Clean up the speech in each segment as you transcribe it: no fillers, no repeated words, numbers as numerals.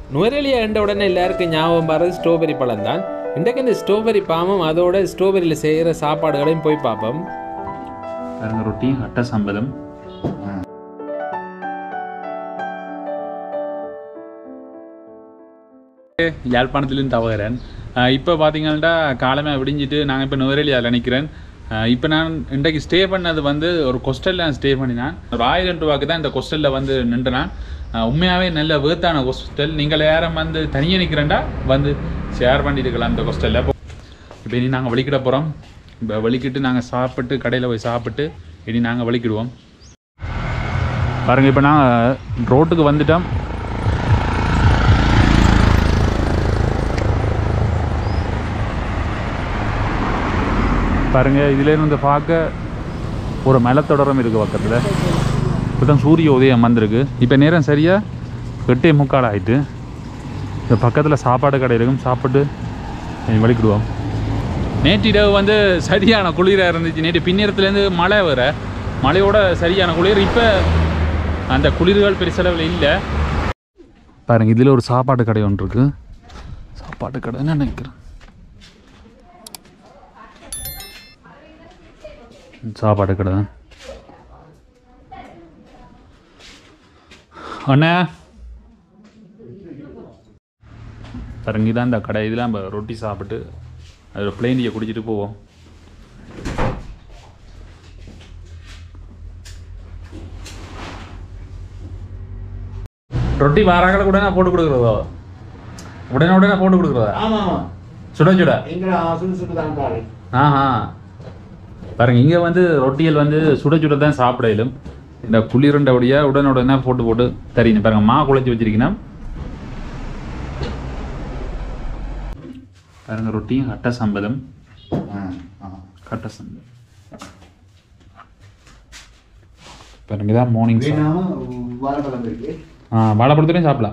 நுவரெலியா என்ற உடனே எல்லாருக்கும் ஞாபகம் வர்றது ஸ்ட்ராபெரி பழம் தான். இன்றைக்கு இந்த ஸ்ட்ராபெரி பாமும் அதோட ஸ்ட்ராபெரியில் செய்கிற சாப்பாடுகளையும் போய் பார்ப்போம். ரொட்டி அட்டை சம்பளம். யாழ்ப்பாணத்துலேருந்து தவகரன். இப்போ பார்த்தீங்கன்னா காலமே விடிஞ்சிட்டு நாங்கள் இப்போ நுவரெலியாவில் நினைக்கிறேன். இப்போ நான் இன்றைக்கு ஸ்டே பண்ணது வந்து ஒரு ஹாஸ்டலில் நான் ஸ்டே பண்ணினேன். ஒரு 1000 ரூபாய்க்கு தான் இந்த ஹாஸ்டலில் வந்து நின்றுனேன். உண்மையாகவே நல்ல வேர்த்தான ஹாஸ்டல். நீங்கள் யாரும் வந்து தனியாக நிற்கிறேன்டா வந்து ஷேர் பண்ணியிருக்கலாம் இந்த ஹாஸ்டலில். இப்போ இனி நாங்கள் வலிக்கிட போகிறோம். இப்போ வலிக்கிட்டு நாங்கள் சாப்பிட்டு கடையில் போய் சாப்பிட்டு இனி நாங்கள் வலிக்கிடுவோம். பாருங்கள், இப்போ நாங்கள் ரோட்டுக்கு வந்துட்டோம். பாருங்கள், இதிலேருந்து பார்க்க ஒரு மலைத்தொடரம் இருக்குது பக்கத்தில். இப்போ தான் சூரிய உதயம் வந்திருக்கு. இப்போ நேரம் சரியாக 8:45 ஆகிட்டு. இந்த பக்கத்தில் சாப்பாடு கடை இருக்கும். சாப்பிட்டு வலிக்கிடுவோம். நேற்று இரவு வந்து சரியான குளிராக இருந்துச்சு. நேற்று பின்னேரத்துலேருந்து மழை வர மழையோட சரியான குளிர். இப்போ அந்த குளிர்கள் பெருசளவில் இல்லை. பாருங்கள், இதில் ஒரு சாப்பாடு கடை ஒன்று இருக்குது. சாப்பாடு கடைன்னு நினைக்கிறேன். சாப்பாடு கடை தான். அண்ணா பாருங்க, இதான் இந்த கடை. இதெல்லாம் நம்ம ரொட்டி சாப்பிட்டு அதில் பிளேன் டீயை குடிச்சிட்டு போவோம். ரொட்டி வாராக்களை கூட நான் போட்டு கொடுக்குறதோ? உடனே போட்டு கொடுக்குறதா? சுட சுட. ஆஹா, பாருங்க, இங்கே வந்து ரொட்டிகள் வந்து சுட சுட தான் சாப்பிடலும். இந்த குளிரண்டபடியாக உடனே போட்டு தரீங்க. பாருங்க, மா குழச்சி வச்சிருக்கீங்கன்னா பாருங்க, ரொட்டியும் கட்டை சம்பளம். கட்டை சம்பளம் பாருங்க, இதான் மார்னிங். வாழைப்பழத்துலையும் சாப்பிடலாம்.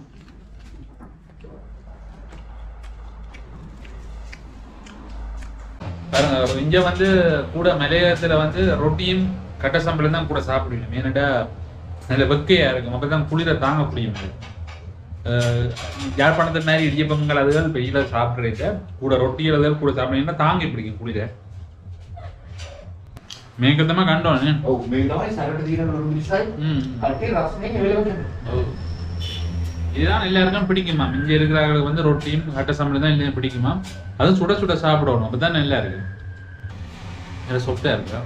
பாருங்க, இங்கே வந்து கூட மலையத்தில் வந்து ரொட்டியும் கட்டை சம்பளம் தான் கூட சாப்பிடுவீங்க. ஏன்னாடா நல்ல வெக்கையாக இருக்கும். அப்போ தான் குளிரை தாங்க முடியும். யாழ்ப்பாணத்து மாதிரி இடியப்பங்கள் அதுகள் வெயில சாப்பிட்றீங்க. கூட ரொட்டிகள் அதுகள் கூட சாப்பிடுறீங்கன்னா தாங்கி பிடிக்கும் குளிரை. மேங்கத்தமாக கண்டோம். இதுதான் எல்லாருக்கும் பிடிக்குமா. இங்கே இருக்கிறவங்களுக்கு வந்து ரொட்டியும் கட்டை சம்பளம் தான் இல்லையா பிடிக்குமா. அதுவும் சுட சுட சாப்பிடணும். அப்போ தான் நல்லா இருக்கு. நல்லா சொப்டா இருக்கா.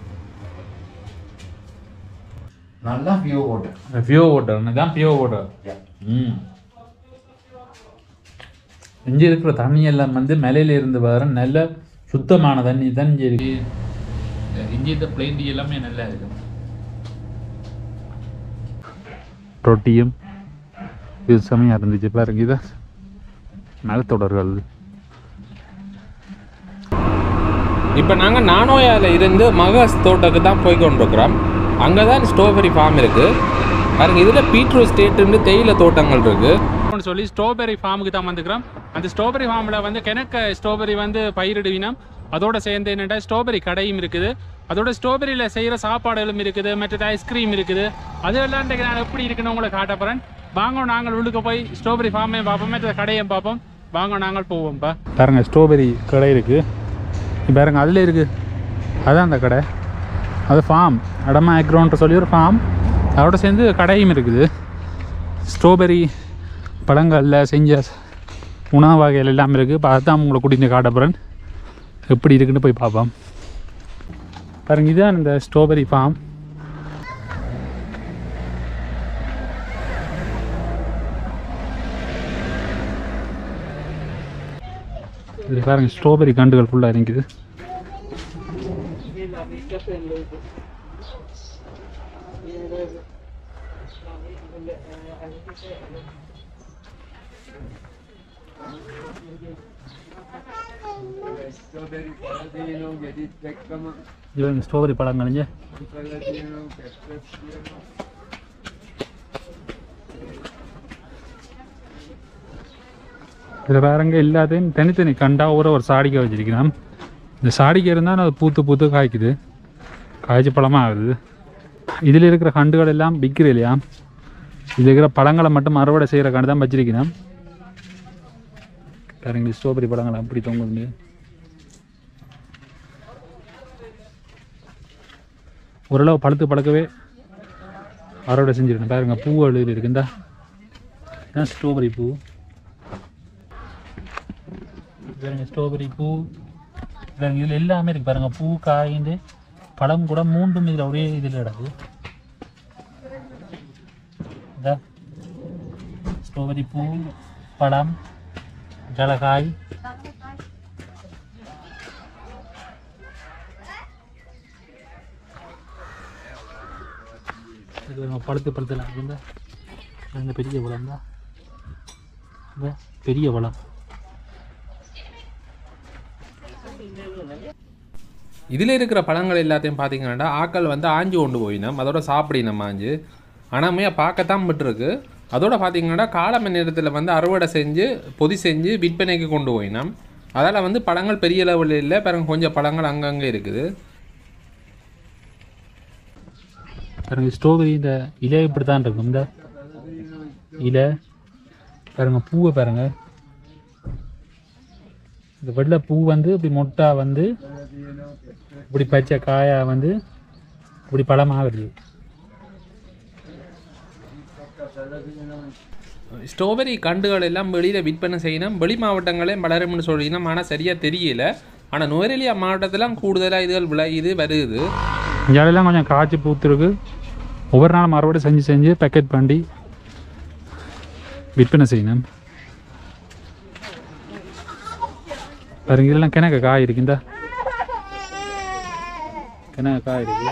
நல்லா பியூர் வாட்டர். பியூர் வாட்டர் தான் பியூர் வாட்டர். இங்கே இருக்கிற தண்ணி எல்லாம் வந்து மலையில இருந்து வர நல்ல சுத்தமான தண்ணி தான் இங்கே இருக்கு. இங்கே இந்த பிளேன் டீ எல்லாமே நல்லா இருக்கு. ரொட்டியும் இது செமையாக இருந்துச்சு. பாருங்க, இதான் மலைத்தொடர்கள். இப்போ நாங்கள் நானோயாவில் இருந்து மகாஸ் தோட்டத்துக்கு தான் போய் கொண்டிருக்கிறோம். அங்கே தான் ஸ்ட்ராபெரி ஃபார்ம் இருக்குது. பாருங்க, இதில் பீட்ரூட் ஸ்டேட்டு தேயிலை தோட்டங்கள் இருக்குது சொல்லி ஸ்ட்ராபெரி ஃபார்முக்கு தான் வந்துக்கிறோம். அந்த ஸ்ட்ராபெரி ஃபார்மில் வந்து கிணக்க ஸ்ட்ராபெரி வந்து பயிரிடுவினா அதோட சேர்ந்து என்னென்னா ஸ்ட்ராபெரி கடையும் இருக்குது. அதோட ஸ்ட்ராபெரியில் செய்கிற சாப்பாடுகளும் இருக்குது. மற்றது ஐஸ்கிரீம் இருக்குது. அது எல்லாண்டைக்கு நான் எப்படி இருக்குன்னு உங்களை காட்ட போகிறேன். வாங்க, நாங்கள் உள்ளுக்கு போய் ஸ்ட்ராபெரி ஃபார்மையும் பார்ப்போம், மற்ற கடையும் பார்ப்போம். வாங்க, நாங்கள் போவோம்ப்பா. பாருங்க, ஸ்ட்ராபெரி கடை இருக்குது. பாருங்க, அதில் இருக்குது. அதுதான் அந்த கடை. அது ஃபார்ம் அடமா ஆக்ரோன்ற சொல்லி ஒரு ஃபார்ம். அதோட சேர்ந்து கடையும் இருக்குது. ஸ்ட்ராபெரி பழங்களில் செஞ்ச உணவு வகைகள் எல்லாம் இருக்குது. இப்போ அதுதான் உங்களை கூட்டிகிட்டு காட்ட போகிறேன். எப்படி இருக்குன்னு போய் பார்ப்போம். பாருங்க, இதுதான் இந்த ஸ்ட்ராபெரி ஃபார்ம். இது பாருங்க, ஸ்ட்ராபெரி கண்டுகள் ஃபுல்லாக இருக்குது. ஸ்ட்ராபெரி பழங்கள் இதில் பாருங்க, எல்லாத்தையும் தனித்தனி கண்டா ஒரு சாடிக்கை வச்சிருக்கிறோம். இந்த சாடிக்கை இருந்தால் அது பூத்து காய்க்குது. காய்ச்சி பழமாக ஆகுது. இதில் இருக்கிற கண்டுகள் எல்லாம் விற்கிற இல்லையா. இது இருக்கிற பழங்களை மட்டும் அறுவடை செய்கிறக்காண்டி தான் வச்சிருக்கிறேன். பாருங்க ஸ்ட்ராபெரி பழங்கள் அப்படி தொங்குது. ஓரளவு பழுக்கவே அறுவடை செஞ்சுருக்கேன். பாருங்க பூ அழுது இருக்குந்தா இதுதான் ஸ்ட்ராபெரி பூ. பாருங்க ஸ்ட்ராபெரி பூ இதில் எல்லாமே இருக்குது. பாருங்கள் பூ காய்ந்து பழம் கூட மூன்றும் இதில் ஒரே இதில் கிடக்கு. இந்த ஸ்ட்ராபெரி பூ, பழம், ஜலகாய், இது பழுத்துலாம் இந்த பெரிய பழம் தான். இந்த பெரிய பழம் இதில் இருக்கிற பழங்கள் எல்லாத்தையும் பார்த்தீங்கன்னா ஆக்கள் வந்து ஆஞ்சு கொண்டு போயினோம். அதோட சாப்பிடினோம் ஆஞ்சு. ஆனால் பார்க்கத்தான் விட்டுருக்கு. அதோட பார்த்தீங்கன்னா காலம நேரத்தில் வந்து அறுவடை செஞ்சு பொதி செஞ்சு விற்பனைக்கு கொண்டு போயினோம். அதால் வந்து பழங்கள் பெரிய லெவலில் இல்லை. பாருங்க கொஞ்சம் பழங்கள் அங்கங்கே இருக்குது. பாருங்க ஸ்ட்ராபெரி இந்த இலை இப்படி தான் இருக்கும். இந்த இலை பாருங்க பூவை பாருங்க. இந்த வெள்ளை பூ வந்து இப்படி மொட்டா வந்து இப்படி பச்சை காயா வந்து இப்படி பழமாக வருது. ஸ்ட்ராபெரி கண்டுகள் எல்லாம் வெளியில் விற்பனை செய்யணும். வெளி மாவட்டங்களே வளரும்னு சொல்லினோம். ஆனால் சரியாக தெரியல. ஆனால் நுவரெலியா மாவட்டத்திலாம் கூடுதலாக இதுகள் இது வருது. இங்கெல்லாம் கொஞ்சம் காய்ச்சி பூத்துருக்கு. ஒவ்வொரு நாளும் அறுவடை செஞ்சு பேக்கெட் பண்ணி விற்பனை செய்யணும். பாருங்க இதெல்லாம் கிணக்க காய் இருக்கு. இந்த கிணக்க காய் இருக்கு.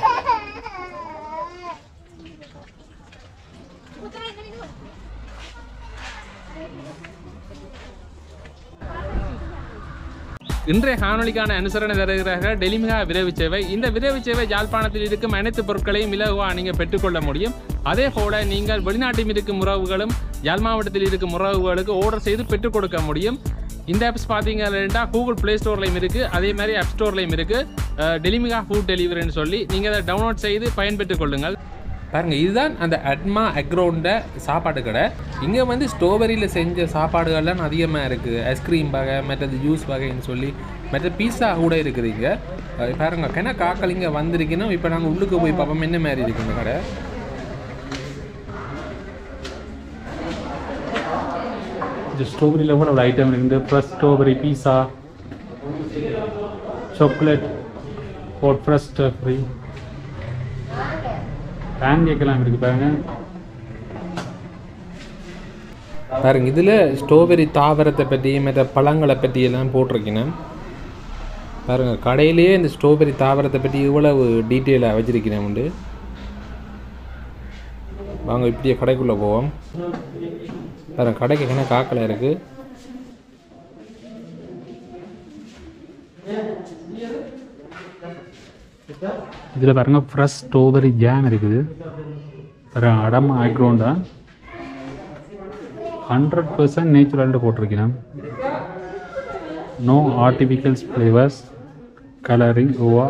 இன்றைய காணொலிக்கான அனுசரணை தருகிறார்கள் டெலிமிகா விரைவு சேவை. இந்த விரைவு சேவை யாழ்ப்பாணத்தில் இருக்கும் அனைத்து பொருட்களையும் இலகுவாக நீங்கள் பெற்றுக்கொள்ள முடியும். அதே போல நீங்கள் வெளிநாட்டில் இருக்கும் உறவுகளும் யாழ் மாவட்டத்தில் இருக்கும் உறவுகளுக்கு ஆர்டர் செய்து பெற்றுக் கொடுக்க முடியும். இந்த ஆப்ஸ் பார்த்தீங்கன்னா கூகுள் ப்ளே ஸ்டோர்லையும் இருக்குது, அதே மாதிரி ஆப் ஸ்டோர்லையும் இருக்குது. டெலிமிகா ஃபுட் டெலிவரின்னு சொல்லி நீங்கள் அதை டவுன்லோட் செய்து பயன்பெற்றுக் கொள்ளுங்கள். பாருங்கள் இதுதான் அந்த அட்மா அக்ரௌண்ட சாப்பாடு கடை. இங்கே வந்து ஸ்ட்ராபெரியில் செஞ்ச சாப்பாடுகள்லாம் அதிகமாக இருக்குது. ஐஸ்கிரீம் வகை, மற்றது ஜூஸ் வகைன்னு சொல்லி மற்ற பீஸா கூட இருக்குது. இங்கே பாருங்கள் கிண காக்கள் இங்கே வந்திருக்குன்னா இப்போ நாங்கள் உள்ளுக்கு போய் பார்ப்போம் என்ன மாதிரி இருக்குது இந்த கடை. ஸ்ட்ராபெரியில் கூட ஒரு ஐட்டம் இருக்குது. Fresh strawberry pizza, chocolate for fresh strawberry, pan கேக்கெல்லாம் இருக்குது. பாருங்க இதில் ஸ்ட்ராபெரி தாவரத்தை பற்றி மற்ற பழங்களை பற்றி எல்லாம் போட்டிருக்கேன். பாருங்கள் கடையிலேயே இந்த ஸ்ட்ராபெரி தாவரத்தை பற்றி இவ்வளவு டீட்டெயிலாக வச்சிருக்கிறேன் உண்டு. வாங்க இப்படியே கடைக்குள்ளே போவோம். பாருங்க கடைக்கு என்ன காக்கலை இருக்குது. இதில் பாருங்க ஃப்ரெஷ் ஸ்ட்ராபெரி ஜாம் இருக்குது. பாருங்க அடமா பேக்ரவுண்டா 100% நேச்சுரல்னு போட்டிருக்கிறேன். நோ ஆர்டிஃபிஷியல்ஸ் ஃப்ளேவர்ஸ், கலரிங் ஓவா.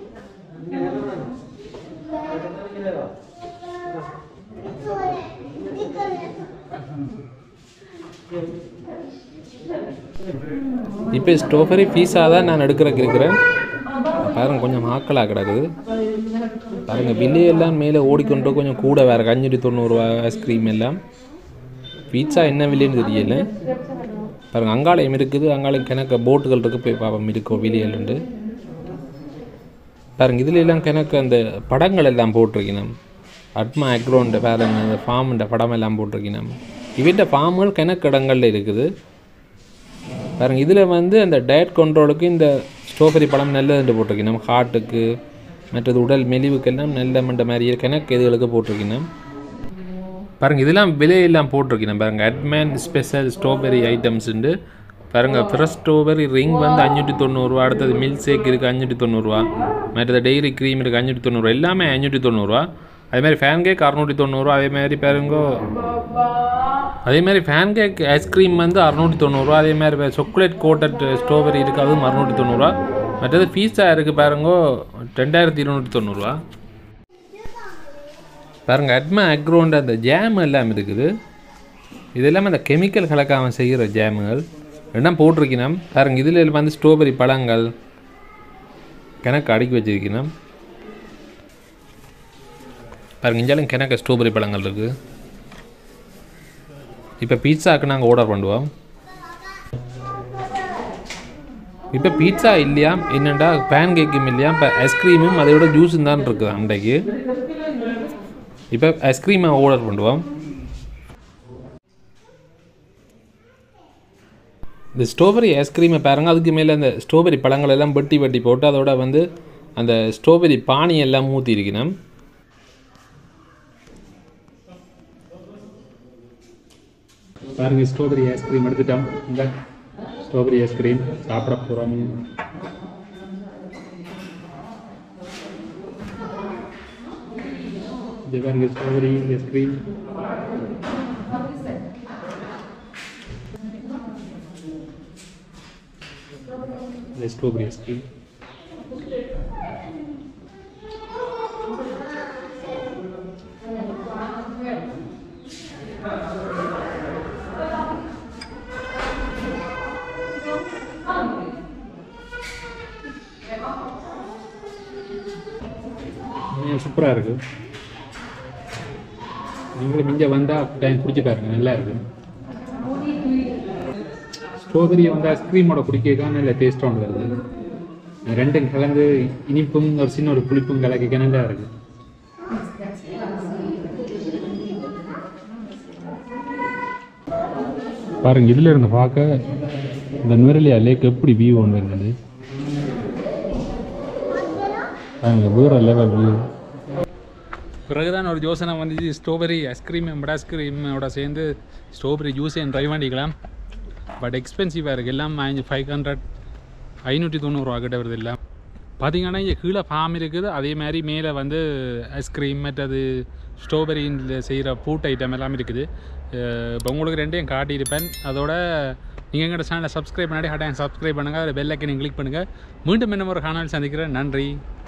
இப்போ ஸ்ட்ராபெரி பீஸா தான் நான் இருக்கிறேன். பாருங்க கொஞ்சம் ஆக்கலாக கிடக்குது. பாருங்கள் விலையெல்லாம் மேலே ஓடிக்கொண்டு கொஞ்சம் கூட வேறு 590 ஐஸ்கிரீம் எல்லாம். பீட்சா என்ன விலைன்னு தெரியல. பாருங்கள் அங்காலயம் இருக்குது. அங்காலயம் கிணக்க போட்டுகள் இருக்குது. போய் பார்ப்போம் இருக்கோ விலையல்ண்டு. பாருங்கள் இதில் எல்லாம் கிணக்கு அந்த படங்கள் எல்லாம் போட்டிருக்கணும். அட்மா அக்ரௌண்ட் பாருங்க அந்த ஃபார்முன்ற படம் எல்லாம் போட்டிருக்கணும். இவற்ற ஃபார்முகள் கிணக்கு இடங்களில் இருக்குது. பாருங்கள் இதில் வந்து அந்த டயட் கண்ட்ரோலுக்கு இந்த ஸ்ட்ராபெரி பழம் நல்லதுன்னு போட்டிருக்கணும். ஹார்ட்டுக்கு மற்றது உடல் மெலிவுக்கெல்லாம் நல்ல மண்ட மாதிரி கிணக்கு இதுகளுக்கு போட்டிருக்கணும். பாருங்கள் இதெல்லாம் விலையெல்லாம் போட்டிருக்கணும். பாருங்கள் அட்மேன் ஸ்பெஷல் ஸ்ட்ராபெரி ஐட்டம்ஸுண்டு. பாருங்கள் ஃப்ரெஷ் ஸ்ட்ராபெரி ரிங் வந்து 590 ரூபா. அடுத்தது மில்க் ஷேக் இருக்குது 590 ரூபா. மற்றது டெய்ரி க்ரீம் இருக்குது 590 ரூபா. எல்லாமே 590 ரூபா. அதேமாதிரி ஃபேன் கேக் 690 ரூபா. அதேமாதிரி பாருங்கோ அதேமாதிரி ஃபேன் கேக் ஐஸ்கிரீம் வந்து 690 ரூபா. அதேமாதிரி சாக்லேட் கோட்டட் ஸ்ட்ராபெரி இருக்குது அதுவும் 690 ரூபா. மற்றது பீஸா இருக்குது பாருங்கோ 2290 ரூபா. பாருங்கள் அட்மா அக்ரோன்ற அந்த ஜேம் எல்லாம் இருக்குது. இது எல்லாமே அந்த கெமிக்கல் கலக்காமல் செய்கிற ஜேமுகள் எல்லாம் போட்டிருக்கணும். பாருங்கள் இதில் வந்து ஸ்ட்ராபெரி பழங்கள் கிணக்கு அடுக்கி வச்சுருக்கணும். பாருங்கள் இஞ்சாலும் கிணக்கு ஸ்ட்ராபெரி பழங்கள் இருக்குது. இப்போ பீட்சாவுக்கு நாங்கள் ஆர்டர் பண்ணுவோம். இப்போ பீட்சா இல்லையா என்னென்னா பேன் கேக்கும் இல்லையா, இப்போ ஐஸ்கிரீமும் அதோட ஜூஸும் தான் இருக்குது அன்றைக்கு. இப்போ ஐஸ்கிரீமை ஆர்டர் பண்ணுவோம். இந்த ஸ்ட்ராபெரி ஐஸ்கிரீமை பாருங்கள், அதுக்கு மேலே அந்த ஸ்ட்ராபெரி பழங்கள் எல்லாம் வெட்டி வெட்டி போட்டு அதோட வந்து அந்த ஸ்ட்ராபெரி பானி எல்லாம் ஊற்றி இருக்கணும். பாருங்கள் ஸ்ட்ராபெரி ஐஸ்கிரீம் எடுத்துட்டோம். இந்த ஸ்ட்ராபெரி ஐஸ்கிரீம் சாப்பிட போகிறோம். இது பாருங்க ஸ்ட்ராபெரி ஐஸ்கிரீம். இந்த ஸ்ட்ராபெரி ஐஸ்கிரீம் சூப்பராக இருக்குது. நீங்களும் இங்கே வந்தால் டைம் குடிச்சு பாருங்க, நல்லா இருக்குது. ஸ்ட்ராபெரியை வந்து ஐஸ்கிரீமோட குடிக்க நல்ல டேஸ்ட்டாக ஒன்று வருது. ரெண்டும் கலந்து இனிப்பும் ஒரு சின்ன ஒரு புளிப்பும் கலக்க நல்லா இருக்குது. பாருங்க இதில் இருந்து பார்க்க இந்த நுவரெலியா லேக் எப்படி வியூ ஒன்று இருக்குது பாருங்க, வேற லெவல் வியூ. பிறகுதான் ஒரு யோசனை வந்துச்சு, ஸ்ட்ராபெரி ஐஸ்கிரீம் ஐஸ்கிரீமோட சேர்ந்து ஸ்ட்ராபெரி ஜூஸையும் ட்ரை பண்ணிக்கலாம். பட் எக்ஸ்பென்சிவாக இருக்குது, எல்லாம் 500 590 கிட்ட வருது. இல்லை பார்த்தீங்கன்னா இங்கே கீழே ஃபார்ம் இருக்குது, அதே மாதிரி மேலே வந்து ஐஸ்கிரீம் மற்றது ஸ்ட்ராபெரியில் செய்கிற ஃப்ரூட் ஐட்டம் எல்லாம் இருக்குது. இப்போ உங்களுக்கு ரெண்டையும் காட்டியிருப்பேன். அதோட நீங்கள் எங்கள்கிட்ட சேனலை சப்ஸ்கிரைப் பண்ணாடி சப்ஸ்கிரைப் பண்ணுங்கள், அதில் பெல் ஐக்கனை கிளிக் பண்ணுங்கள். மீண்டும் இன்னும் ஒரு காணொளி சந்திக்கிறேன். நன்றி.